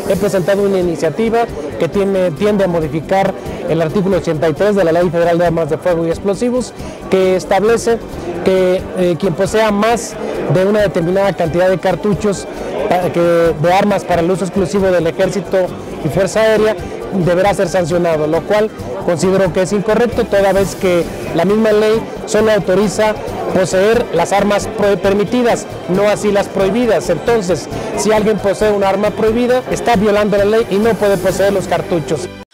he presentado una iniciativa que tiende a modificar el artículo 83 de la Ley Federal de Armas de Fuego y Explosivos, que establece que quien posea más de una determinada cantidad de cartuchos de armas para el uso exclusivo del Ejército y Fuerza Aérea deberá ser sancionado, lo cual considero que es incorrecto, toda vez que la misma ley solo autoriza poseer las armas permitidas, no así las prohibidas. Entonces, si alguien posee un arma prohibida, está violando la ley y no puede poseer los cartuchos.